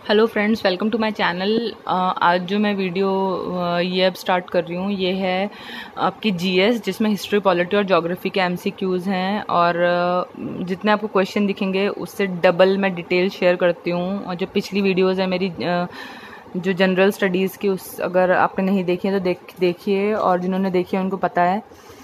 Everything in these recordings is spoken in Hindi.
Hello friends, welcome to my channel. आज जो मैं वीडियो ये अब स्टार्ट कर रही हूँ ये है आपकी जीएस, जिसमें हिस्ट्री, पॉलिटी और ज्योग्राफी के एमसीक्यूज़ हैं। और जितने आपको क्वेश्चन दिखेंगे उससे डबल मैं डिटेल शेयर करती हूँ। और जो पिछली वीडियोज़ है मेरी जो जनरल स्टडीज़ की, उस अगर आपने नहीं देखी है तो देखिए, और जिन्होंने देखी है उनको पता है।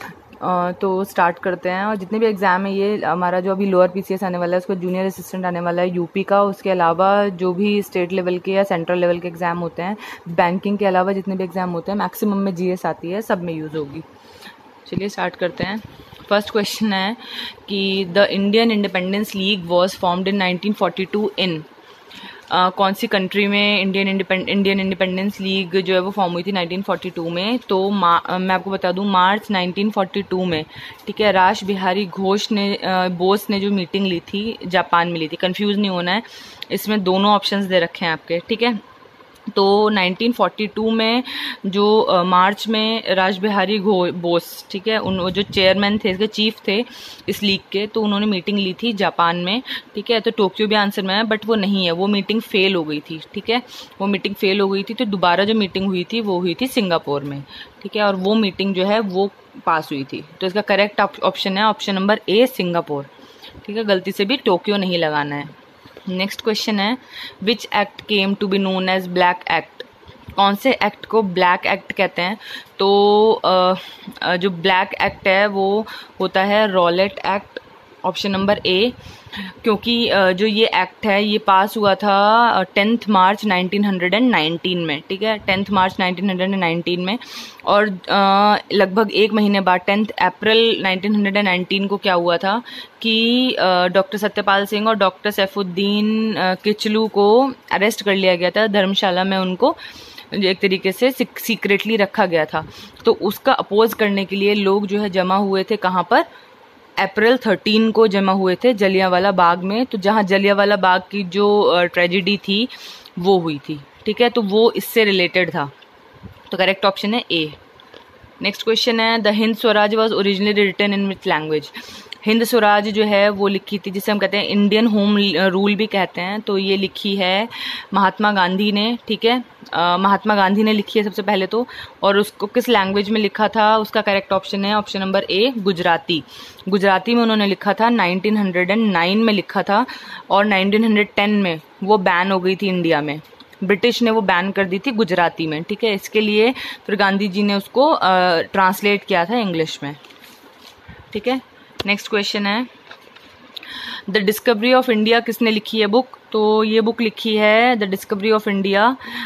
तो स्टार्ट करते हैं। और जितने भी एग्ज़ाम है, ये हमारा जो अभी लोअर पीसीएस आने वाला है, उसको जूनियर असिस्टेंट आने वाला है यूपी का। उसके अलावा जो भी स्टेट लेवल के या सेंट्रल लेवल के एग्ज़ाम होते हैं, बैंकिंग के अलावा जितने भी एग्ज़ाम होते हैं, मैक्सिमम में जीएस आती है, सब में यूज़ होगी। चलिए स्टार्ट करते हैं। फर्स्ट क्वेश्चन है कि the Indian Independence League was formed in 1942 in कौन सी कंट्री में इंडियन इंडिपेंडेंस लीग जो है वो फॉर्म हुई थी 1942 में। तो मैं आपको बता दूं, मार्च 1942 में, ठीक है, रास बिहारी बोस ने जो मीटिंग ली थी जापान में ली थी। कंफ्यूज नहीं होना है, इसमें दोनों ऑप्शंस दे रखे हैं आपके, ठीक है। तो 1942 में जो मार्च में रास बिहारी बोस, ठीक है, वो जो चेयरमैन थे, इसके चीफ थे इस लीग के, तो उन्होंने मीटिंग ली थी जापान में, ठीक है। तो टोक्यो भी आंसर में है, बट वो नहीं है, वो मीटिंग फेल हो गई थी, ठीक है। वो मीटिंग फेल हो गई थी, तो दोबारा जो मीटिंग हुई थी वो हुई थी सिंगापुर में, ठीक है। और वो मीटिंग जो है वो पास हुई थी। तो इसका करेक्ट ऑप्शन है ऑप्शन नंबर ए, सिंगापुर, ठीक है। गलती से भी टोक्यो नहीं लगाना है। नेक्स्ट क्वेश्चन है, which act came to be known as black act. कौन से एक्ट को ब्लैक एक्ट कहते हैं? तो जो ब्लैक एक्ट है वो होता है Rowlatt act, option number A. क्योंकि जो ये एक्ट है ये पास हुआ था 10 मार्च 1919 में, ठीक है, 10 मार्च 1919 में। और लगभग एक महीने बाद 10 अप्रैल 1919 को क्या हुआ था कि डॉक्टर सत्यपाल सिंह और डॉक्टर सैफुद्दीन किचलू को अरेस्ट कर लिया गया था धर्मशाला में। उनको एक तरीके से सीक्रेटली रखा गया था। तो उसका अपोज करने के लिए लोग जो है जमा हुए थे, कहाँ पर? अप्रैल 13 को जमा हुए थे जलियांवाला बाग में। तो जहाँ जलियांवाला बाग की जो ट्रेजेडी थी वो हुई थी, ठीक है। तो वो इससे रिलेटेड था। तो करेक्ट ऑप्शन है ए। नेक्स्ट क्वेश्चन है, the Hind Swaraj was originally written in which language. Hind Swaraj जो है वो लिखी थी, जिसे हम कहते हैं इंडियन होम रूल भी कहते हैं, तो ये लिखी है महात्मा गांधी ने, ठीक है। महात्मा गांधी ने लिखी है सबसे पहले तो। और उसको किस लैंग्वेज में लिखा था? उसका करेक्ट ऑप्शन है option number A, Gujarati. Gujarati में उन्होंने लिखा था, 1909 में लिखा था। और 1910 में वो बैन हो गई थी इंडिया में, ब्रिटिश ने वो बैन कर दी थी गुजराती में, ठीक है। इसके लिए फिर गांधी जी ने उसको ट्रांसलेट किया था इंग्लिश में, ठीक है। नेक्स्ट क्वेश्चन है, द डिस्कवरी ऑफ इंडिया किसने लिखी है बुक? तो ये बुक लिखी है the Discovery of India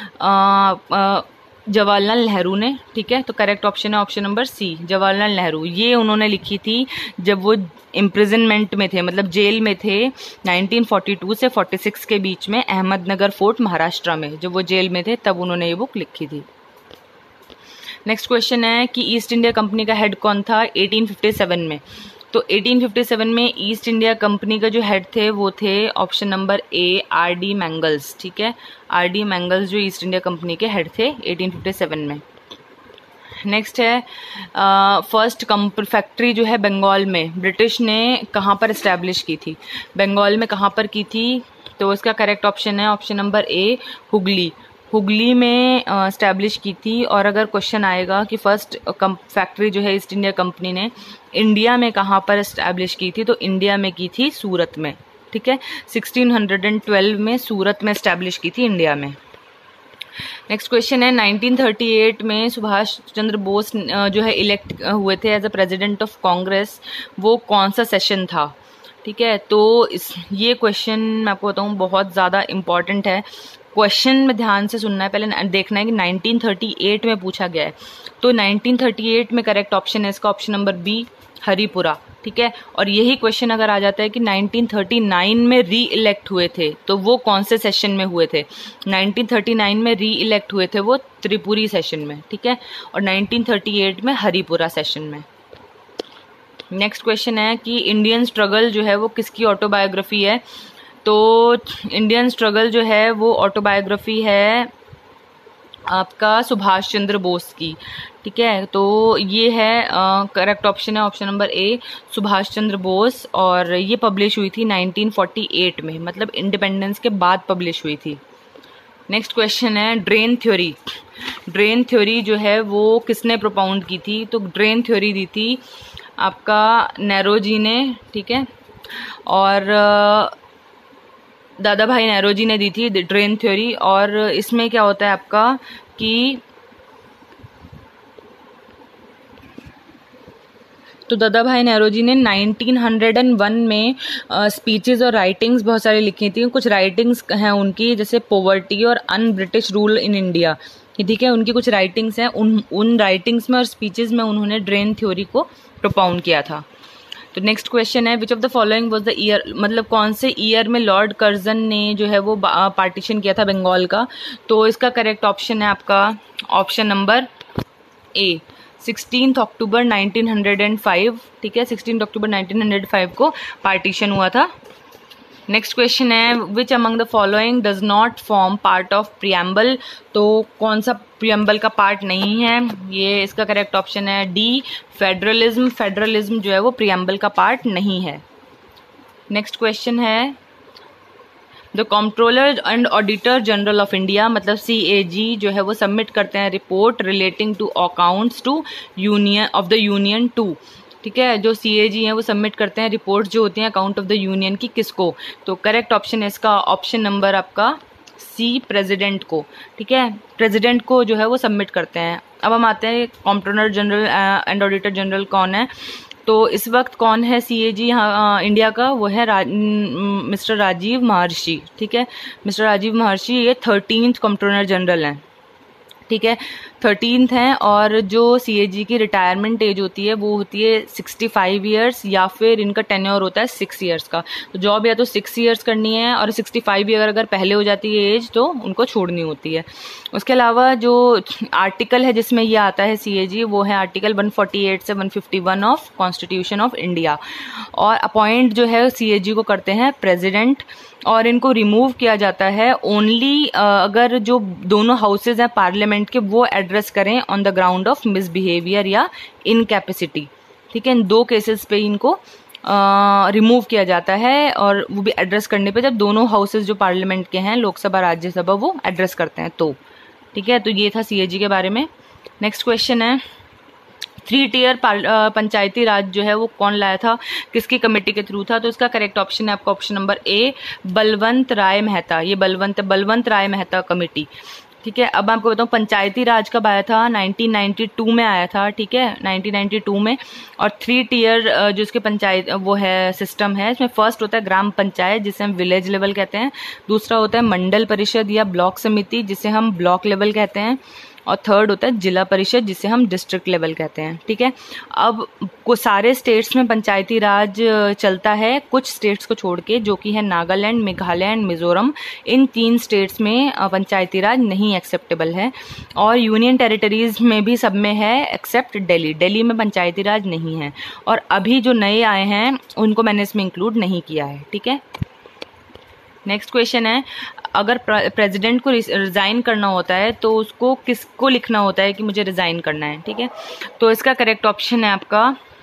Jawaharlal Nehru ने, ठीक है। तो करेक्ट ऑप्शन है option number C, Jawaharlal Nehru. ये उन्होंने लिखी थी जब वो इम्प्रिजनमेंट में थे, मतलब जेल में थे 1942 से 46 के बीच में, अहमदनगर फोर्ट महाराष्ट्र में। जब वो जेल में थे तब उन्होंने ये बुक लिखी थी। नेक्स्ट क्वेश्चन है कि ईस्ट इंडिया कंपनी का हेड कौन था 1857 में? तो 1857 में ईस्ट इंडिया कंपनी का जो हेड थे वो थे option number A, R D Mangles, ठीक है। आर डी मैंगल्स जो ईस्ट इंडिया कंपनी के हेड थे 1857 में। नेक्स्ट है, फर्स्ट फैक्ट्री जो है बंगाल में ब्रिटिश ने कहाँ पर इस्टेब्लिश की थी? बंगाल में कहाँ पर की थी? तो इसका करेक्ट ऑप्शन है option number A, Hooghly. Hooghly में इस्टेब्लिश की थी। और अगर क्वेश्चन आएगा कि फर्स्ट फैक्ट्री जो है ईस्ट इंडिया कंपनी ने इंडिया में कहाँ पर इस्टेब्लिश की थी, तो इंडिया में की थी सूरत में, ठीक है। 1612 में सूरत में इस्टेब्लिश की थी इंडिया में। नेक्स्ट क्वेश्चन है, 1938 में सुभाष चंद्र बोस जो है इलेक्ट हुए थे as a president of Congress. वो कौन सा सेशन था, ठीक है। तो ये क्वेश्चन मैं आपको बताऊँ बहुत ज़्यादा इम्पॉर्टेंट है। क्वेश्चन में ध्यान से सुनना है, पहले देखना है कि 1938 में पूछा गया है। तो 1938 में करेक्ट ऑप्शन है इसका ऑप्शन नंबर बी, हरिपुरा, ठीक है। और यही क्वेश्चन अगर आ जाता है कि 1939 में री इलेक्ट हुए थे, तो वो कौन से सेशन में हुए थे? 1939 में री इलेक्ट हुए थे वो त्रिपुरी सेशन में, ठीक है। और 1938 में हरिपुरा सेशन में। नेक्स्ट क्वेश्चन है कि इंडियन स्ट्रगल जो है वो किसकी ऑटोबायोग्राफी है? तो इंडियन स्ट्रगल जो है वो ऑटोबायोग्राफी है आपका सुभाष चंद्र बोस की, ठीक है। तो ये है करेक्ट ऑप्शन है option number A, Subhash Chandra Bose. और ये पब्लिश हुई थी 1948 में, मतलब इंडिपेंडेंस के बाद पब्लिश हुई थी। नेक्स्ट क्वेश्चन है ड्रेन थ्योरी। ड्रेन थ्योरी जो है वो किसने प्रोपाउंड की थी? तो ड्रेन थ्योरी दी थी आपका नेरोजी ने, ठीक है, और दादा भाई नेरोजी ने दी थी ड्रेन थ्योरी। और इसमें क्या होता है आपका कि तो दादा भाई नेरोजी ने 1901 में स्पीचेस और राइटिंग्स बहुत सारी लिखी थी। कुछ राइटिंग्स हैं उनकी, जैसे पॉवर्टी और un British rule in India, ठीक है, उनकी कुछ राइटिंग्स हैं। उन राइटिंग्स में और स्पीचेस में उन्होंने ड्रेन थ्योरी को प्रोपाउंड किया था। तो नेक्स्ट क्वेश्चन है which of the following was the year, मतलब कौन से ईयर में लॉर्ड कर्जन ने जो है वो पार्टीशन किया था बंगाल का? तो इसका करेक्ट ऑप्शन है आपका ऑप्शन नंबर ए, 16 अक्टूबर 1905, ठीक है, 16 अक्टूबर 1905 को पार्टीशन हुआ था। नेक्स्ट क्वेश्चन है which among the following does not form part of preamble? तो कौन सा प्रियम्बल का पार्ट नहीं है? ये इसका करेक्ट ऑप्शन है डी, फेडरलिज्म। फेडरलिज्म जो है वो प्रियम्बल का पार्ट नहीं है। नेक्स्ट क्वेश्चन है the Controller and auditor General of India, मतलब CAG जो है वो सबमिट करते हैं report relating to accounts to union of the union to, ठीक है, जो CAG हैं वो सबमिट करते हैं रिपोर्ट जो होती हैं अकाउंट ऑफ द यूनियन की, किसको? तो करेक्ट ऑप्शन है इसका ऑप्शन नंबर आपका C, प्रेसिडेंट को, ठीक है, प्रेसिडेंट को जो है वो सबमिट करते हैं। अब हम आते हैं controller general and auditor general कौन है? तो इस वक्त कौन है CAG इंडिया का? वो है मिस्टर राजीव महर्षि, ठीक है, मिस्टर राजीव महर्षि ये 13th कंट्रोलर जनरल हैं, ठीक है, 13th हैं। और जो CAG की रिटायरमेंट एज होती है वो होती है 65 ईयर्स, या फिर इनका टेन्योर होता है 6 ईयर्स का। तो जॉब या तो 6 ईयर्स करनी है, और 65 ईयर अगर पहले हो जाती है एज तो उनको छोड़नी होती है। उसके अलावा जो आर्टिकल है जिसमें ये आता है CAG, वो है आर्टिकल 148 से 151 ऑफ कॉन्स्टिट्यूशन ऑफ इंडिया। और अपॉइंट जो है CAG को करते हैं प्रेसिडेंट, और इनको रिमूव किया जाता है ओनली अगर जो दोनों हाउसेज हैं पार्लियामेंट के वो एड्रेस करें on the ground of misbehaviour या इनकैपेसिटी, ठीक है, इन 2 केसेस पे इनको रिमूव किया जाता है, और वो भी एड्रेस करने पे जब दोनों हाउसेज जो पार्लियामेंट के हैं, लोकसभा राज्यसभा, वो एड्रेस करते हैं तो, ठीक है। तो ये था CAG के बारे में। नेक्स्ट क्वेश्चन है 3 टियर पंचायती राज जो है वो कौन लाया था, किसकी कमेटी के थ्रू था? तो इसका करेक्ट ऑप्शन है आपका option number A, Balwant Rai Mehta. ये बलवंत राय मेहता कमेटी, ठीक है। अब मैं आपको बताऊं पंचायती राज कब आया था? 1992 में आया था, ठीक है, 1992 में। और 3 टियर जो इसके पंचायत वो है सिस्टम है, इसमें फर्स्ट होता है ग्राम पंचायत जिसे हम विलेज लेवल कहते हैं, दूसरा होता है मंडल परिषद या ब्लॉक समिति जिसे हम ब्लॉक लेवल कहते हैं, और थर्ड होता है जिला परिषद जिसे हम डिस्ट्रिक्ट लेवल कहते हैं, ठीक है। अब सारे स्टेट्स में पंचायती राज चलता है, कुछ स्टेट्स को छोड़ के, जो कि है नागालैंड, मेघालय एंड मिजोरम। इन 3 स्टेट्स में पंचायती राज नहीं एक्सेप्टेबल है, और यूनियन टेरिटरीज में भी सब में है एक्सेप्ट दिल्ली। दिल्ली में पंचायती राज नहीं है, और अभी जो नए आए हैं उनको मैंने इसमें इंक्लूड नहीं किया है, ठीक है। नेक्स्ट क्वेश्चन है अगर प्रेसिडेंट को रिजाइन करना होता है तो उसको किसको लिखना होता है कि मुझे रिजाइन करना है, ठीक है। तो इसका करेक्ट ऑप्शन है आपका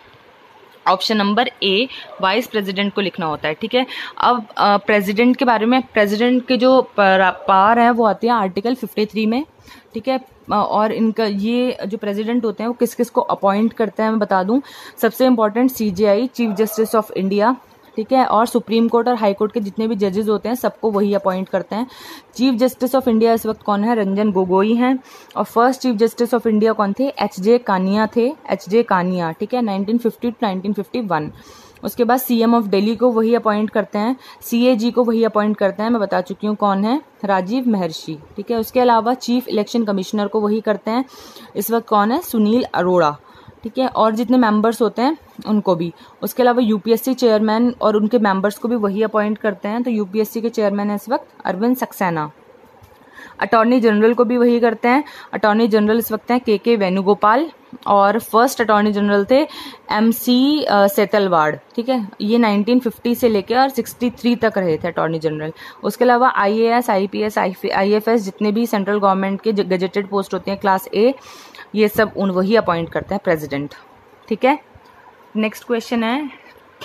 option number A, vice president को लिखना होता है, ठीक है। अब प्रेसिडेंट के बारे में, प्रेसिडेंट के जो पावर है वो आती है आर्टिकल 53 में, ठीक है। और इनका ये जो प्रेसिडेंट होते हैं वो किस किस को अपॉइंट करते हैं मैं बता दूं। सबसे important CJI, chief justice of India, ठीक है, और सुप्रीम कोर्ट और हाई कोर्ट के जितने भी जजेस होते हैं सबको वही अपॉइंट करते हैं। चीफ जस्टिस ऑफ इंडिया इस वक्त कौन है? रंजन गोगोई हैं। और first chief justice of India कौन थे? HJ कानिया थे, HJ कानिया, ठीक है, 1950 to 1951। उसके बाद CM ऑफ दिल्ली को वही अपॉइंट करते हैं, CAG को वही अपॉइंट करते हैं, मैं बता चुकी हूँ कौन है, राजीव महर्षि, ठीक है। उसके अलावा चीफ इलेक्शन कमिश्नर को वही करते हैं, इस वक्त कौन है? सुनील अरोड़ा, ठीक है, और जितने मेंबर्स होते हैं उनको भी। उसके अलावा UPSC चेयरमैन और उनके मेंबर्स को भी वही अपॉइंट करते हैं, तो UPSC के चेयरमैन है इस वक्त अरविंद सक्सेना। अटॉर्नी जनरल को भी वही करते हैं, अटॉर्नी जनरल इस वक्त हैं KK वेणुगोपाल, और फर्स्ट अटॉर्नी जनरल थे MC सेतलवाड़, ठीक है, ये 1950 से लेकर और 63 तक रहे थे अटॉर्नी जनरल। उसके अलावा IAS, IPS, IFS जितने भी सेंट्रल गवर्नमेंट के गजेटेड पोस्ट होते हैं क्लास A, ये सब वही अपॉइंट करते हैं प्रेसिडेंट, ठीक है। नेक्स्ट क्वेश्चन है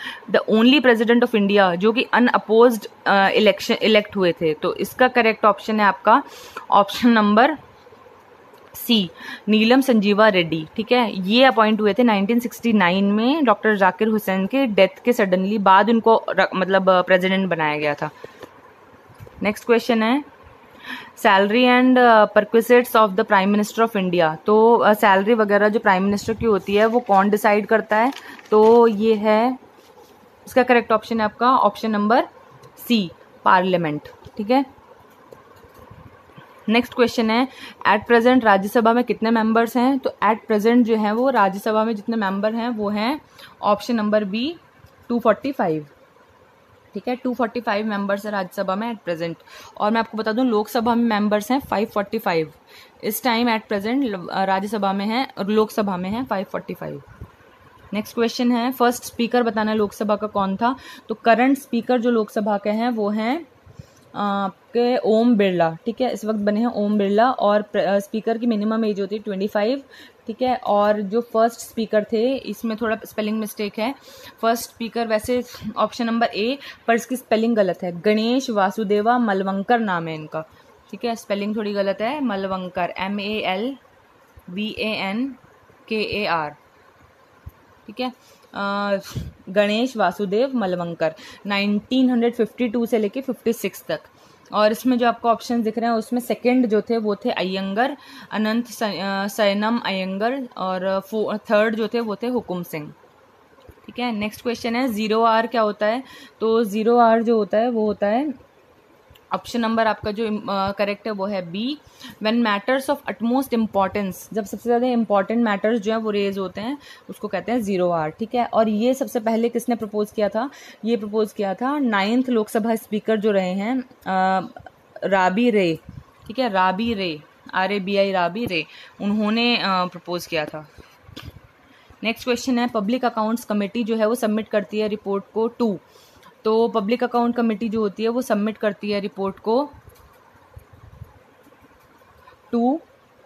the only president of India जो कि अनअपोज्ड इलेक्ट हुए थे। तो इसका करेक्ट ऑप्शन है आपका option number C, Neelam Sanjiva Reddy. ठीक है, ये अपॉइंट हुए थे 1969 में डॉक्टर जाकिर हुसैन के डेथ के सडनली बाद उनको मतलब प्रेसिडेंट बनाया गया था। नेक्स्ट क्वेश्चन है salary and perquisites of the prime minister of India. तो सैलरी वगैरह जो प्राइम मिनिस्टर की होती है वो कौन डिसाइड करता है? तो ये है, इसका करेक्ट ऑप्शन है आपका ऑप्शन नंबर सी, पार्लियामेंट। ठीक है, नेक्स्ट क्वेश्चन है एट प्रेजेंट राज्यसभा में कितने मेंबर्स हैं? तो एट प्रेजेंट जो है वो राज्यसभा में जितने मेंबर हैं वो हैं ऑप्शन नंबर बी, 245। ठीक है, 245 मेंबर्स है राज्यसभा में एट प्रेजेंट। और मैं आपको बता दूं लोकसभा में मेंबर्स हैं 545 इस टाइम एट प्रेजेंट। राज्यसभा में है और लोकसभा में है 545। नेक्स्ट क्वेश्चन है फर्स्ट स्पीकर बताना लोकसभा का कौन था? तो करंट स्पीकर जो लोकसभा के हैं वो हैं आपके ओम बिरला। ठीक है, इस वक्त बने हैं ओम बिरला। और स्पीकर की मिनिमम एज होती है 25। ठीक है, और जो फर्स्ट स्पीकर थे, इसमें थोड़ा स्पेलिंग मिस्टेक है। फर्स्ट स्पीकर वैसे ऑप्शन नंबर ए, पर इसकी स्पेलिंग गलत है, गणेश वासुदेवा मलवंकर नाम है इनका। ठीक है, स्पेलिंग थोड़ी गलत है, मलवंकर, MALVANKAR। ठीक है, गणेश वासुदेव मलवंकर 1952 से लेके 56 तक। और इसमें जो आपको ऑप्शन दिख रहे हैं उसमें सेकंड जो थे वो थे अयंगर, अनंत सैनम अयंगर, और थर्ड जो थे वो थे हुकुम सिंह। ठीक है, नेक्स्ट क्वेश्चन है 0R क्या होता है? तो 0R जो होता है वो होता है ऑप्शन नंबर आपका जो करेक्ट है वो है B, when matters of utmost importance, जब सबसे ज़्यादा इंपॉर्टेंट मैटर्स जो है वो रेज होते हैं उसको कहते हैं 0R। ठीक है, और ये सबसे पहले किसने प्रपोज किया था? ये प्रपोज किया था 9th लोकसभा स्पीकर जो रहे हैं राबी रे। ठीक है, राबी रे, RABI, राबी रे, उन्होंने प्रपोज किया था। नेक्स्ट क्वेश्चन है पब्लिक अकाउंट्स कमेटी जो है वो सबमिट करती है रिपोर्ट को टू। तो पब्लिक अकाउंट कमेटी जो होती है वो सबमिट करती है रिपोर्ट को टू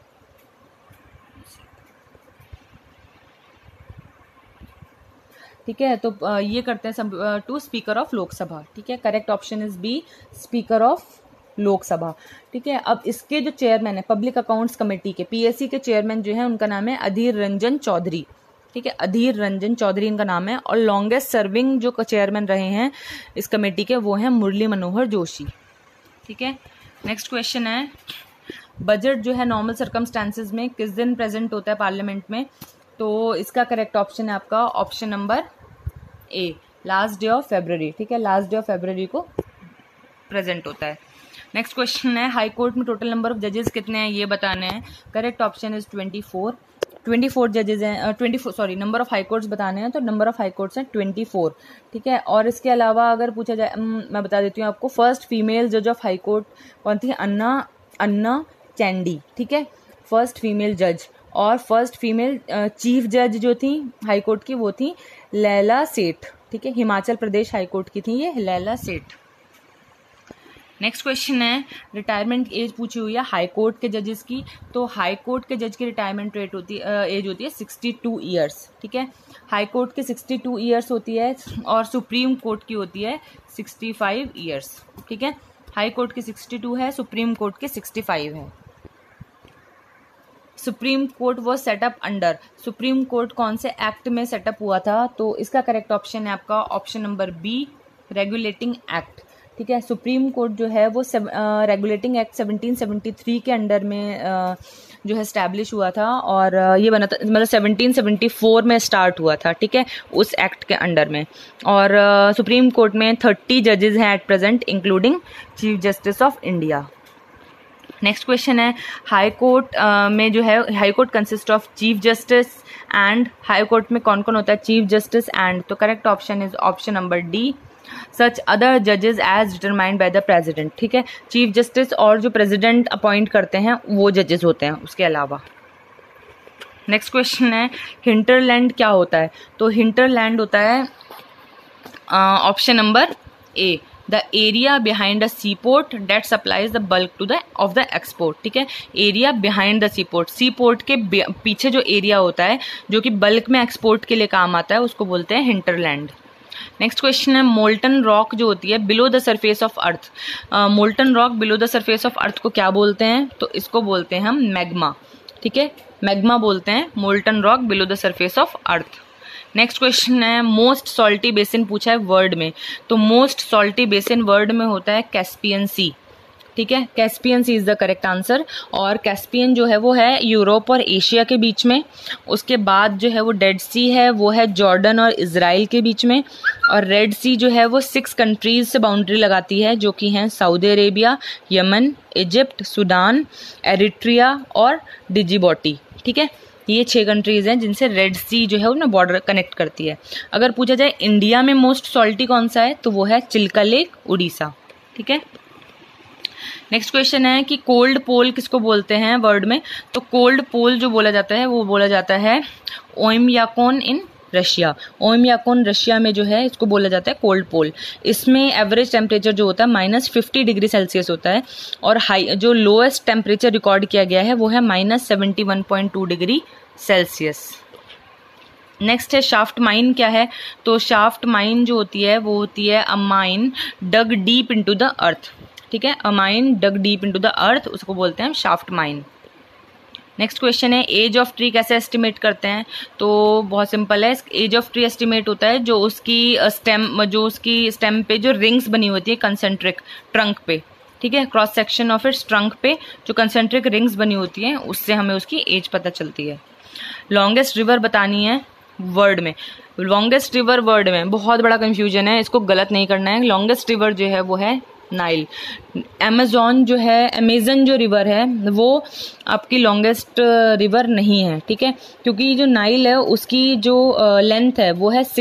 ठीक है, तो ये करते हैं टू स्पीकर ऑफ लोकसभा। ठीक है, correct option is B, speaker of Lok Sabha. ठीक है, अब इसके जो चेयरमैन है पब्लिक अकाउंट्स कमेटी के, PSC के चेयरमैन जो है उनका नाम है अधीर रंजन चौधरी। ठीक है, अधीर रंजन चौधरी इनका नाम है। और लॉन्गेस्ट सर्विंग जो चेयरमैन रहे हैं इस कमेटी के वो हैं मुरली मनोहर जोशी। ठीक है, नेक्स्ट क्वेश्चन है बजट जो है नॉर्मल सर्कमस्टांसेस में किस दिन प्रेजेंट होता है पार्लियामेंट में? तो इसका करेक्ट ऑप्शन है आपका option number A, last day of February. ठीक है, लास्ट डे ऑफ फेब्रुवरी को प्रेजेंट होता है। नेक्स्ट क्वेश्चन है हाई कोर्ट में टोटल नंबर ऑफ जजेस कितने हैं ये बताने हैं। करेक्ट ऑप्शन इज 24 जजेस हैं, 24 sorry, number of high courts बताने हैं तो नंबर ऑफ हाई कोर्ट्स हैं 24। ठीक है, और इसके अलावा अगर पूछा जाए, मैं बता देती हूँ आपको, फर्स्ट फीमेल जज ऑफ हाई कोर्ट कौन थी? अन्ना चैंडी। ठीक है, फर्स्ट फीमेल जज। और फर्स्ट फीमेल चीफ जज जो थी हाई कोर्ट की वो थी लैला सेठ। ठीक है, हिमाचल प्रदेश हाई कोर्ट की थी ये लैला सेठ। नेक्स्ट क्वेश्चन है रिटायरमेंट एज पूछी हुई है हाई कोर्ट के जजेस की। तो हाई कोर्ट के जज की रिटायरमेंट एज होती है 62 ईयर्स। ठीक है, हाई कोर्ट की 62 ईयर्स होती है और सुप्रीम कोर्ट की होती है 65 ईयर्स। ठीक है, हाई कोर्ट की 62 है, सुप्रीम कोर्ट के 65 है। सुप्रीम कोर्ट वो सेटअप अंडर, सुप्रीम कोर्ट कौन से एक्ट में सेटअप हुआ था? तो इसका करेक्ट ऑप्शन है आपका option number B, regulating act. ठीक है, सुप्रीम कोर्ट जो है वो रेगुलेटिंग एक्ट 1773 के अंडर में जो है स्टैब्लिश हुआ था और ये बना था, मतलब 1774 में स्टार्ट हुआ था। ठीक है, उस एक्ट के अंडर में। और सुप्रीम कोर्ट में 30 जजेस हैं at present including chief justice of India. Next question है हाई कोर्ट में जो है high court consist of chief justice and, high court में कौन कौन होता है? Chief justice and. तो correct option is option number D, such other जजेस as determined by the president. ठीक है, चीफ जस्टिस और जो प्रेसिडेंट अपॉइंट करते हैं वो जजेस होते हैं उसके अलावा। नेक्स्ट क्वेश्चन है हिंटरलैंड क्या होता है? तो हिंटरलैंड होता है option number A, the area behind the sea port that supplies the bulk to the of the export. ठीक है, area behind the sea port, sea port के पीछे जो एरिया होता है जो कि बल्क में एक्सपोर्ट के लिए काम आता है उसको बोलते हैं हिंटरलैंड। नेक्स्ट क्वेश्चन है मोल्टन रॉक जो होती है below the surface of earth, molten rock below the surface of earth को क्या बोलते हैं? तो इसको बोलते हैं हम मैग्मा, ठीक है, मैग्मा बोलते हैं molten rock below the surface of earth. Next question है मोस्ट सॉल्टी बेसिन पूछा है वर्ल्ड में, तो मोस्ट सॉल्टी बेसिन वर्ल्ड में होता है कैस्पियन सी, ठीक है, Caspian Sea is the correct answer. और कैस्पियन जो है वो है यूरोप और एशिया के बीच में। उसके बाद जो है वो डेड सी है, वो है जॉर्डन और इजराइल के बीच में। और रेड सी जो है वो 6 कंट्रीज से बाउंड्री लगाती है, जो कि हैं Saudi Arabia, Yemen, Egypt, Sudan, Eritrea और डिजिबॉटी, ठीक है। ये 6 कंट्रीज हैं जिनसे रेड सी जो है वो बॉर्डर कनेक्ट करती है। अगर पूछा जाए इंडिया में मोस्ट सॉल्टी कौन सा है, तो वो है चिल्का लेक, उड़ीसा, ठीक है। नेक्स्ट क्वेश्चन है कि कोल्ड पोल किसको बोलते हैं वर्ड में, तो कोल्ड पोल जो बोला जाता है वो बोला जाता है ओयमयाकोन इन रशिया। ओयमयाकोन रशिया में जो है इसको बोला जाता है कोल्ड पोल। इसमें एवरेज टेम्परेचर जो होता है -50 डिग्री सेल्सियस होता है और हाई जो लोएस्ट टेम्परेचर रिकॉर्ड किया गया है वो है -71.2 डिग्री सेल्सियस। नेक्स्ट है शाफ्ट माइन क्या है, तो शाफ्ट माइन जो होती है वो होती है a mine dug deep into the earth, ठीक है, a mine dug deep into the earth, उसको बोलते हैं शाफ्ट माइन। नेक्स्ट क्वेश्चन है एज ऑफ ट्री कैसे एस्टिमेट करते हैं, तो बहुत सिंपल है, एज ऑफ ट्री एस्टिमेट होता है जो उसकी स्टेम पे जो रिंग्स बनी होती है कंसेंट्रिक ट्रंक पे, ठीक है, cross section of its trunk पे जो कंसेंट्रिक रिंग्स बनी होती हैं उससे हमें उसकी एज पता चलती है। लॉन्गेस्ट रिवर बतानी है वर्ड में, लॉन्गेस्ट रिवर वर्ड में बहुत बड़ा कंफ्यूजन है, इसको गलत नहीं करना है। लॉन्गेस्ट रिवर जो है वो है नाइल। अमेजोन जो है, अमेजन जो रिवर है वो आपकी लॉन्गेस्ट रिवर नहीं है, ठीक है, क्योंकि जो नाइल है उसकी जो लेंथ है वो है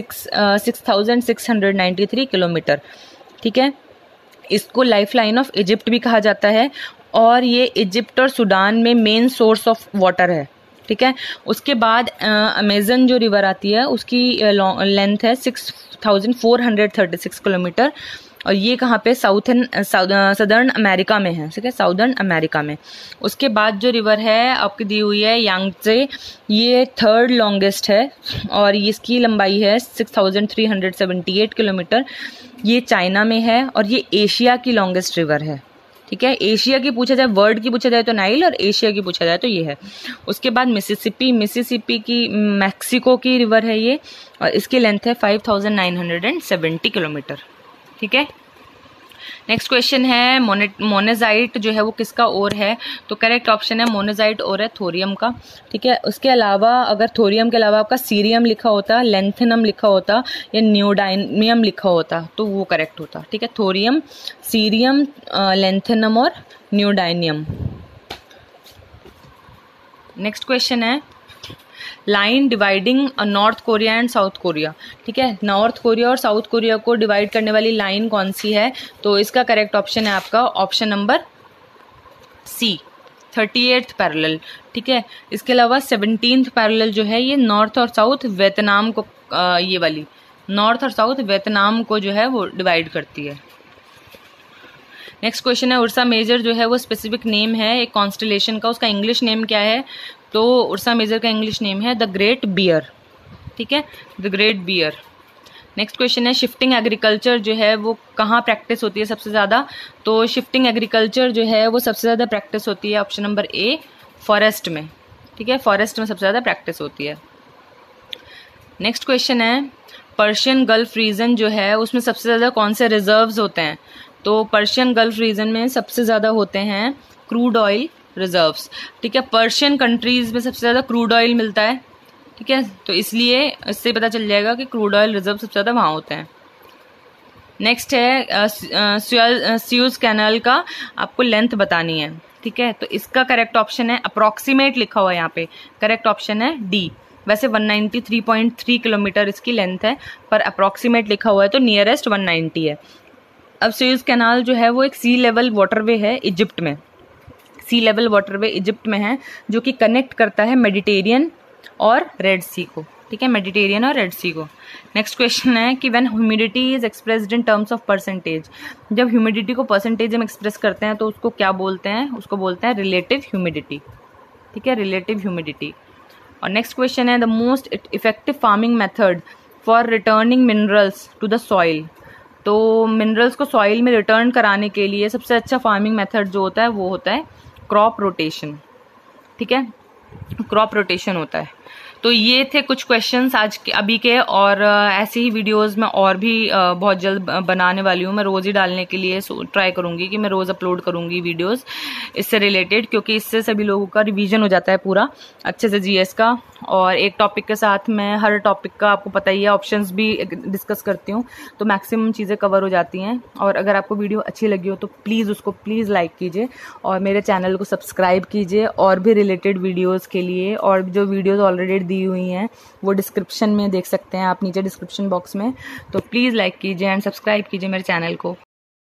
6693 किलोमीटर, ठीक है। इसको लाइफ लाइन ऑफ इजिप्ट भी कहा जाता है और ये इजिप्ट और सूडान में मेन सोर्स ऑफ वाटर है, ठीक है। उसके बाद अमेजन जो रिवर आती है उसकी लेंथ है 6436 किलोमीटर और ये कहाँ पे सदर्न अमेरिका में है, ठीक है, साउदर्न अमेरिका में। उसके बाद जो रिवर है आपकी दी हुई है यांगत्से, ये 3rd लॉन्गेस्ट है और इसकी लंबाई है 6378 किलोमीटर। ये चाइना में है और ये एशिया की लॉन्गेस्ट रिवर है, ठीक है। एशिया की पूछा जाए, वर्ल्ड की पूछा जाए तो नाइल और एशिया की पूछा जाए तो ये है। उसके बाद मिसिसिपी की मैक्सिको की रिवर है ये और इसकी लेंथ है 5970 किलोमीटर, ठीक है। नेक्स्ट क्वेश्चन है मोनेजाइट जो है वो किसका ओर है, तो करेक्ट ऑप्शन है मोनेजाइट ओर है थोरियम का, ठीक है। उसके अलावा अगर थोरियम के अलावा आपका सीरियम लिखा होता, लेंथेनम लिखा होता या न्यूडाइनियम लिखा होता तो वो करेक्ट होता, ठीक है। थोरियम, सीरियम, लेंथेनम और न्यूडाइनियम। नेक्स्ट क्वेश्चन है line dividing North Korea and South Korea, ठीक है। नॉर्थ कोरिया और साउथ कोरिया को डिवाइड करने वाली लाइन कौन सी है, तो इसका करेक्ट ऑप्शन है आपका ऑप्शन नंबर सी 38th पैरेलल, ठीक है। इसके अलावा 17th पैरेलल जो है ये नॉर्थ और साउथ वियतनाम को ये वाली नॉर्थ और साउथ वियतनाम को जो है वो डिवाइड करती है। नेक्स्ट क्वेश्चन है उर्सा मेजर जो है वो स्पेसिफिक नेम है एक कॉन्स्टलेशन का, उसका इंग्लिश नेम क्या है, तो उर्सा मेजर का इंग्लिश नेम है द ग्रेट बियर, ठीक है, the great bear. Next question है शिफ्टिंग एग्रीकल्चर जो है वो कहाँ प्रैक्टिस होती है सबसे ज़्यादा, तो शिफ्टिंग एग्रीकल्चर जो है वो सबसे ज़्यादा प्रैक्टिस होती है ऑप्शन नंबर ए फॉरेस्ट में, ठीक है, फॉरेस्ट में सबसे ज़्यादा प्रैक्टिस होती है। नेक्स्ट क्वेश्चन है पर्शियन गल्फ रीजन जो है उसमें सबसे ज़्यादा कौन से रिजर्व्स होते हैं, तो पर्शियन गल्फ रीजन में सबसे ज़्यादा होते हैं क्रूड ऑयल रिजर्व्स, ठीक है। पर्शियन कंट्रीज में सबसे ज़्यादा क्रूड ऑयल मिलता है, ठीक है, तो इसलिए इससे पता चल जाएगा कि क्रूड ऑयल रिजर्व सबसे ज़्यादा वहाँ होते हैं। नेक्स्ट है सुएज कैनाल का आपको लेंथ बतानी है, ठीक है, तो इसका करेक्ट ऑप्शन है अप्रॉक्सीमेट लिखा हुआ है यहाँ पे, करेक्ट ऑप्शन है डी। वैसे 193.3 किलोमीटर इसकी लेंथ है पर अप्रॉक्सीमेट लिखा हुआ है तो नियरेस्ट 190 है। अब सुएज कैनाल जो है वो एक सी लेवल वाटरवे है इजिप्ट में, सी लेवल वाटरवे इजिप्ट में है जो कि कनेक्ट करता है मेडिटेरियन और रेड सी को, ठीक है, मेडिटेरियन और रेड सी को। नेक्स्ट क्वेश्चन है कि when humidity is expressed in terms of percentage, जब ह्यूमिडिटी को परसेंटेज में एक्सप्रेस करते हैं तो उसको क्या बोलते हैं, उसको बोलते हैं रिलेटिव ह्यूमिडिटी, ठीक है, रिलेटिव ह्यूमिडिटी। और नेक्स्ट क्वेश्चन है the most effective farming method for returning minerals to the soil. तो मिनरल्स को सॉइल में रिटर्न कराने के लिए सबसे अच्छा फार्मिंग मेथड जो होता है वो होता है क्रॉप रोटेशन। ठीक है, क्रॉप रोटेशन होता है। तो ये थे कुछ क्वेश्चंस आज के अभी के, और ऐसे ही वीडियोस मैं और भी बहुत जल्द बनाने वाली हूँ। मैं रोज ही डालने के लिए ट्राई करूंगी कि मैं रोज अपलोड करूंगी वीडियोस इससे रिलेटेड, क्योंकि इससे सभी लोगों का रिवीजन हो जाता है पूरा अच्छे से जीएस का। और एक टॉपिक के साथ मैं हर टॉपिक का, आपको पता ही है, ऑप्शंस भी डिस्कस करती हूँ, तो मैक्सिमम चीज़ें कवर हो जाती हैं। और अगर आपको वीडियो अच्छी लगी हो तो प्लीज़ उसको लाइक कीजिए और मेरे चैनल को सब्सक्राइब कीजिए। और भी रिलेटेड वीडियोस के लिए, और जो वीडियोस ऑलरेडी दी हुई हैं वो डिस्क्रिप्शन में देख सकते हैं आप, नीचे डिस्क्रिप्शन बॉक्स में। तो प्लीज़ लाइक कीजिए एंड सब्सक्राइब कीजिए मेरे चैनल को।